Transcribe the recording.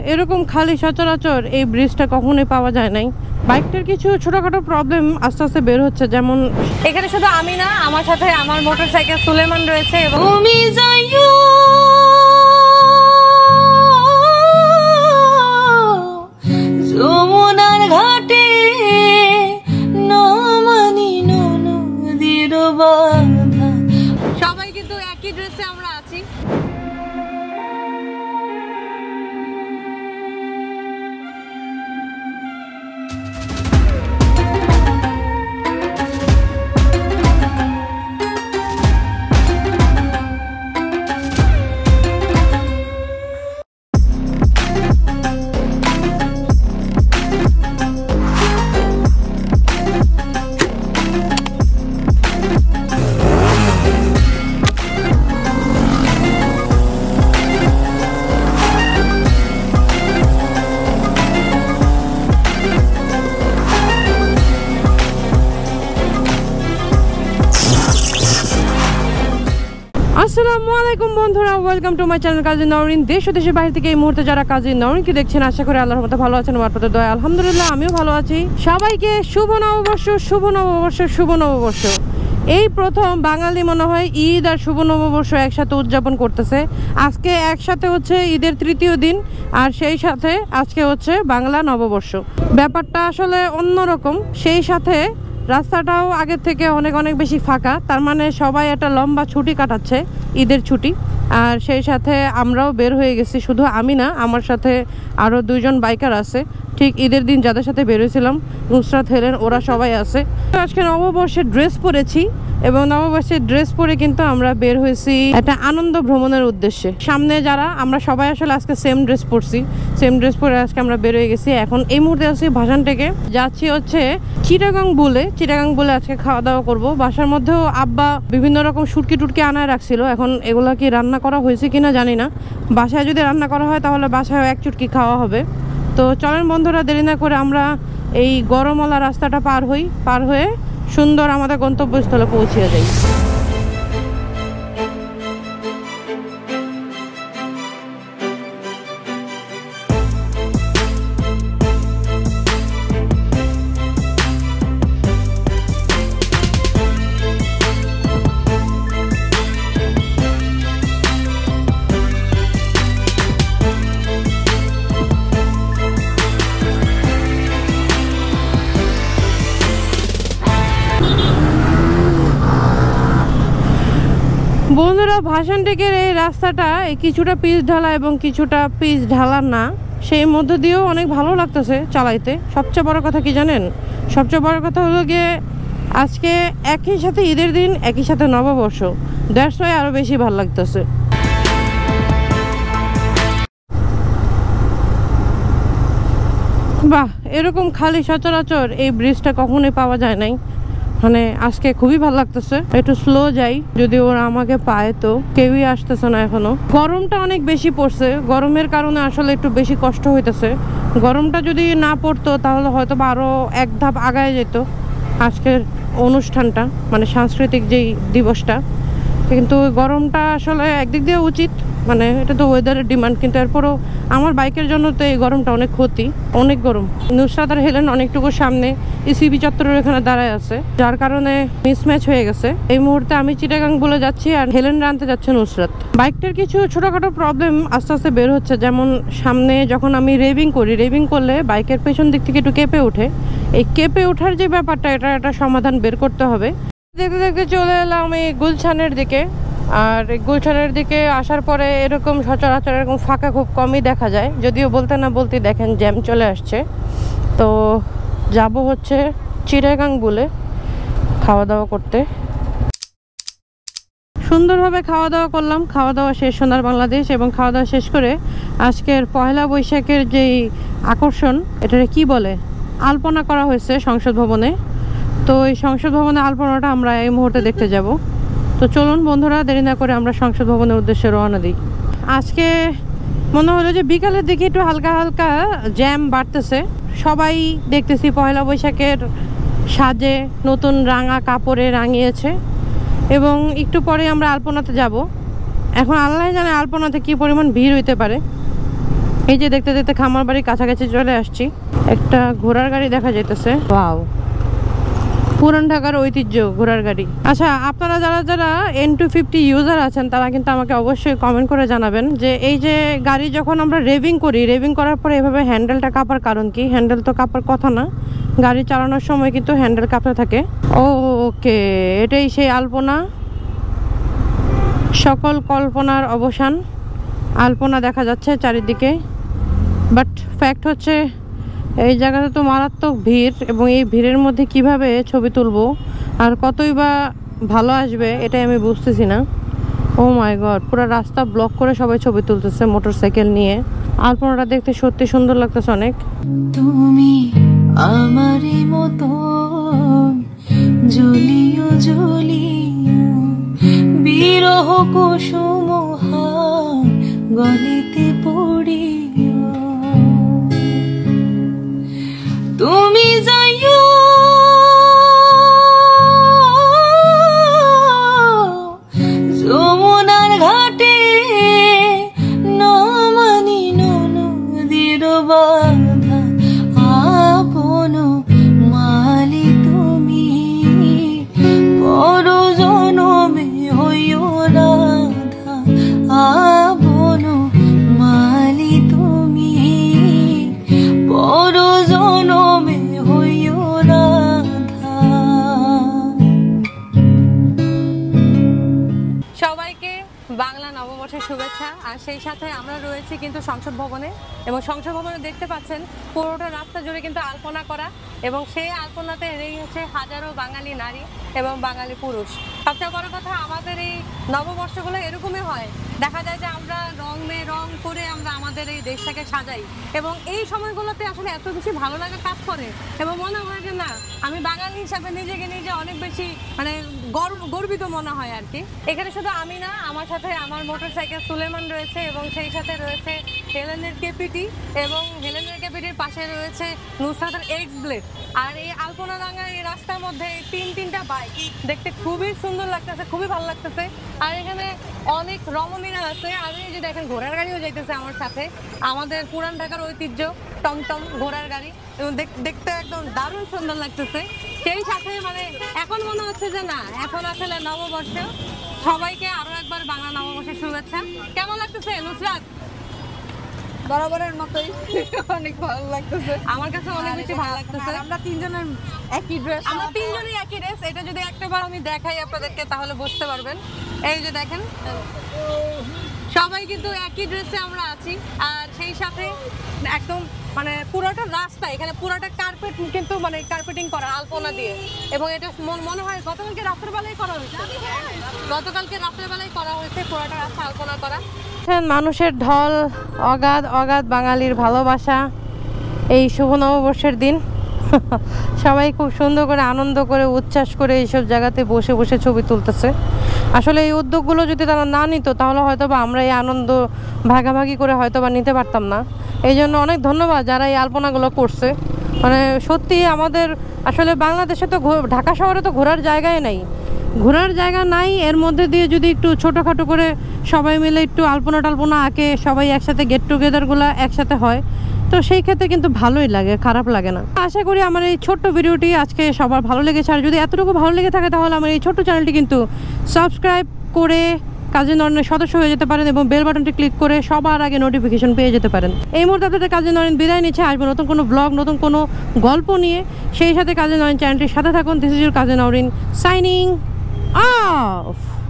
এরকম খালি সচরাচর এই ব্রিজটা কখনোই পাওয়া যায় নাই। বাইকটার কিছু ছোটখাটো প্রবলেম আস্তে আস্তে বের হচ্ছে, যেমন এখানে শুধু আমি না, আমার সাথে আমার মোটরসাইকেল সুলেমান রয়েছে এবং যমুনার ঘাটে সবাই কিন্তু একই ড্রেসে আমরা আছি। আসসালামু আলাইকুম বন্ধুরা, welcome to my channel Kazi Naureen. দেশ ও দেশের বাইরে থেকে এই মুহূর্তে যারা কাজী নওরিনকে দেখছেন, আশা করি আল্লাহর রহমতে ভালো আছেন। আমার প্রতি দয়া আলহামদুলিল্লাহ, আমিও ভালো আছি। সবাইকে শুভ নববর্ষ, শুভ নববর্ষ, শুভ নববর্ষ। এই প্রথম বাঙালি মনে হয় ঈদ আর শুভ নববর্ষ একসাথে উদযাপন করতেছে। আজকে একসাথে হচ্ছে ঈদের তৃতীয় দিন, আর সেই সাথে আজকে হচ্ছে বাংলা নববর্ষ। ব্যাপারটা আসলে অন্যরকম। সেই সাথে রাস্তাটাও আগের থেকে অনেক অনেক বেশি ফাঁকা, তার মানে সবাই একটা লম্বা ছুটি কাটাচ্ছে, ঈদের ছুটি। আর সেই সাথে আমরাও বের হয়ে গেছি, শুধু আমি না, আমার সাথে আরও দুইজন বাইকার আছে। ঠিক ঈদের দিন যাদের সাথে বের হয়েছিলাম, নুসরাত, হেলেন, ওরা সবাই আছে। আজকে নববর্ষের ড্রেস পরেছি এবং নববর্ষের ড্রেস পরে কিন্তু আমরা বের হয়েছি একটা আনন্দ ভ্রমণের উদ্দেশ্যে। সামনে যারা আমরা সবাই আসলে আজকে সেম ড্রেস পরছি, সেম ড্রেস পরে আজকে আমরা বের হয়ে গেছি। এখন এই মুহূর্তে আছি ভাসান থেকে, যাচ্ছি হচ্ছে চিটাগাং বলে। চিটাগাং বলে আজকে খাওয়া দাওয়া করব। বাসার মধ্যেও আব্বা বিভিন্ন রকম শুটকি টুটকি আনায় রাখছিল, এখন এগুলা কি রান্না করা হয়েছে কিনা জানি না। বাসায় যদি রান্না করা হয় তাহলে বাসায় এক চুটকি খাওয়া হবে। তো চলেন বন্ধুরা, দেরি না করে আমরা এই গরমওয়ালা রাস্তাটা পার হয়ে সুন্দর আমাদের গন্তব্যস্থলে পৌঁছে যাই। বন্ধুরা, ভাসান টেকের এই রাস্তাটা কিছুটা পিচ ঢালা এবং কিছুটা পিচ ঢালা না, সেই মধ্য দিয়েও অনেক ভালো লাগতেছে চালাইতে। সবচেয়ে বড় কথা কি জানেন? সবচেয়ে বড় কথা হলো গিয়ে আজকে একই সাথে ঈদের দিন, একই সাথে নববর্ষ। দ্যাটস ওয়াই আরও বেশি ভালো লাগতেছে। বাহ, এরকম খালি সচরাচর এই ব্রিজটা কখনোই পাওয়া যায় নাই। মানে আজকে খুবই ভালো লাগতেছে। একটু স্লো যাই, যদি ওরা আমাকে পায় তো। কেউই আসতেছে না এখনো। গরমটা অনেক বেশি পড়ছে, গরমের কারণে আসলে একটু বেশি কষ্ট হইতেছে। গরমটা যদি না পড়তো তাহলে হয়তো বা আরো এক ধাপ আগায় যেত আজকের অনুষ্ঠানটা, মানে সাংস্কৃতিক যেই দিবসটা। কিন্তু গরমটা আসলে একদিক দিয়ে উচিত, মানে এটা তো ওয়েদারের ডিমান্ড, কিন্তু এরপরও আমার বাইকের জন্য তো এই গরমটা অনেক ক্ষতি, অনেক গরম। নুসরাত আর হেলেন অনেকটুকু সামনে ইসিবি চত্বরের এখানে দাঁড়ায় আছে, যার কারণে মিসম্যাচ হয়ে গেছে। এই মুহূর্তে আমি চিটাগাং বলে যাচ্ছি আর হেলেন আনতে যাচ্ছে নুসরাত। বাইকটার কিছু ছোটখাটো প্রবলেম আস্তে আস্তে বের হচ্ছে, যেমন সামনে যখন আমি রেভিং করলে বাইকের পেছন দিক থেকে একটু কেঁপে ওঠে। এই কেঁপে ওঠার যে ব্যাপারটা, এটা একটা সমাধান বের করতে হবে। দেখতে দেখতে চলে এলাম এই গুলশানের দিকে। আর গুলশানের দিকে আসার পরে এরকম সচরাচর এরকম ফাঁকা খুব কমই দেখা যায়, যদিও বলতে না বলতে দেখেন জ্যাম চলে আসছে। তো যাব হচ্ছে চিটাগাং বলে খাওয়া দাওয়া করতে। সুন্দরভাবে খাওয়া দাওয়া করলাম, খাওয়া দাওয়া শেষ সোনার বাংলাদেশ। এবং খাওয়া দাওয়া শেষ করে আজকের পয়লা বৈশাখের যেই আকর্ষণ, এটাকে কি বলে, আলপনা করা হয়েছে সংসদ ভবনে। তো এই সংসদ ভবনে আলপনাটা আমরা এই মুহূর্তে দেখতে যাব। তো চলুন বন্ধুরা, দেরি না করে আমরা সংসদ ভবনের উদ্দেশ্যে রওনা দিই। আজকে মনে হলো যে বিকালের দিকে একটু হালকা হালকা জ্যাম বাড়তেছে। সবাই দেখতেছি পয়লা বৈশাখের সাজে নতুন রাঙা কাপড়ে রাঙিয়েছে, এবং একটু পরে আমরা আলপনাতে যাব। এখন আল্লাহ জানে আলপনাতে কি পরিমাণ ভিড় হইতে পারে। এই যে দেখতে দেখতে খামার বাড়ির কাছাকাছি চলে আসছি। একটা ঘোড়ার গাড়ি দেখা যাইতেছে। ওয়াও, পুরান ঢাকার ঐতিহ্য ঘোড়ার গাড়ি। আচ্ছা, আপনারা যারা যারা N250 ইউজার আছেন তারা কিন্তু আমাকে অবশ্যই কমেন্ট করে জানাবেন যে এই যে গাড়ি যখন আমরা রেভিং করি, রেভিং করার পরে এভাবে হ্যান্ডেলটা কাঁপার কারণ কি? হ্যান্ডেল তো কাঁপার কথা না, গাড়ি চালানোর সময় কিন্তু হ্যান্ডেল কাঁপতে থাকে। ওকে, এটাই সেই আলপনা, সকল কল্পনার অবসান। আলপনা দেখা যাচ্ছে চারিদিকে, বাট ফ্যাক্ট হচ্ছে এই জায়গাতে তো মারাত্মক ভিড়, এবং এই ভিড়ের মধ্যে কিভাবে ছবি তুলবো আর কতই বা ভালো আসবে এটাই আমি বুঝতেছি না। ও মাই গড, পুরো রাস্তা ব্লক করে সবাই ছবি তুলতেছে মোটরসাইকেল নিয়ে। আলপনাটা দেখতে সত্যি সুন্দর লাগতেছে অনেক। তুমি আমারই মতো জ্বলিও জ্বলিও, বিরহ কুসুম গলিতে পড়িও। তুমি যাইও যমুনার ঘাটে, নমানি নদীর বাধা আপন মালি তুমি, পর জনমে হইও রাধা আপন মালি তুমি, পর জনমে হইও রাধা। সবাইকে বাংলা নববর্ষের শুভেচ্ছা। আর সেই সাথে আমরা রয়েছি কিন্তু সংসদ ভবনে, এবং সংসদ ভবনে দেখতে পাচ্ছেন পুরোটা রাস্তা জুড়ে কিন্তু আলপনা করা, এবং সেই আলপনাতে এই হচ্ছে হাজারো বাঙালি নারী এবং বাঙালি পুরুষ। সবচেয়ে বড় কথা, আমাদের এই নববর্ষগুলো এরকমই হয়, দেখা যায় যে আমরা রং করে আমরা আমাদের এই দেশটাকে সাজাই, এবং এই সময়গুলোতে আসলে এত বেশি ভালো লাগা কাজ করে, এবং মনে হয় যে না, আমি বাঙালি হিসাবে নিজেকে নিজে অনেক বেশি মানে গর্বিত মনে হয় আর কি। এখানে শুধু আমি না, আমার সাথে আমার মোটরসাইকেল সুলেমান রয়েছে, এবং সেই সাথে রয়েছে হেলেনের কেপিটি, এবং হেলেনের কেপিটির পাশে রয়েছে নুসরাতের এক্স ব্লেড। আর এই আলপনা রাঙা এই রাস্তার মধ্যে তিনটা বাইক দেখতে খুবই সুন্দর লাগতেছে, খুবই ভালো লাগতেছে। আর এখানে অনেক রমণীরা আছে, আর এই যে দেখেন ঘোড়ার গাড়িও যাইতেছে আমার সাথে, আমাদের পুরান ঢাকার ঐতিহ্য টমটম ঘোড়ার গাড়ি, এবং দেখতে একদম দারুণ সুন্দর লাগতেছে। সেই সাথে মানে এখন মনে হচ্ছে যে না, এখন আসলে নববর্ষ। সবাইকে আরো একবার বাংলা নববর্ষের শুভেচ্ছা। কেমন লাগতেছে নুসরাত? বরাবরের মতোই অনেক ভালো লাগতেছে, আমার কাছে অনেক বেশি ভালো লাগতেছে। আমরা তিনজনের একই ড্রেস, আমরা তিনজনই একই ড্রেস। এটা যদি একটাবার আমি দেখাই আপনাদেরকে তাহলে বুঝতে পারবেন। এই যে দেখেন, সবাই কিন্তু একই ড্রেসে আমরা আছি। আর সেই সাথে একদম মানে পুরোটা রাস্তা, এখানে পুরোটা কার্পেট কিন্তু মানে কার্পেটিং করা আলপনা দিয়ে, এবং এটা মনে হয় গতকালকে রাতের বেলায় করা হয়েছে, পুরোটা রাস্তা আলপনা করা। মানুষের ঢল, অগাধ বাঙালির ভালোবাসা এই শুভ নববর্ষের দিন। সবাই খুব সুন্দর করে আনন্দ করে উচ্ছ্বাস করে এইসব জায়গাতে বসে বসে ছবি তুলতেছে। আসলে এই উদ্যোগগুলো যদি তারা না নিত তাহলে হয়তো বা আমরা এই আনন্দ ভাগাভাগি করে হয়তো বা নিতে পারতাম না। এই জন্য অনেক ধন্যবাদ যারা এই আলপনাগুলো করছে। মানে সত্যি আমাদের আসলে বাংলাদেশে তো ঢাকা শহরে তো ঘোরার জায়গা নাই, এর মধ্যে দিয়ে যদি একটু ছোটোখাটো করে সবাই মিলে একটু আলপনা টালপনা আঁকে, সবাই একসাথে গেট টুগেদারগুলো একসাথে হয়, তো সেই ক্ষেত্রে কিন্তু ভালোই লাগে, খারাপ লাগে না। আশা করি আমার এই ছোট্ট ভিডিওটি আজকে সবার ভালো লেগেছে। আর যদি এতটুকু ভালো লেগে থাকে তাহলে আমার এই ছোট্ট চ্যানেলটি কিন্তু সাবস্ক্রাইব করে কাজী নরেনের সদস্য হয়ে যেতে পারেন, এবং বেল বাটনটি ক্লিক করে সবার আগে নোটিফিকেশন পেয়ে যেতে পারেন। এই মুহূর্তে আপনাদের কাজী নরেন বিদায় নিচ্ছে। আসবে নতুন কোনো ব্লগ, নতুন কোনো গল্প নিয়ে। সেই সাথে কাজী নরেন চ্যানেলটির সাথে থাকুন। This is your Kazi Naren signing of.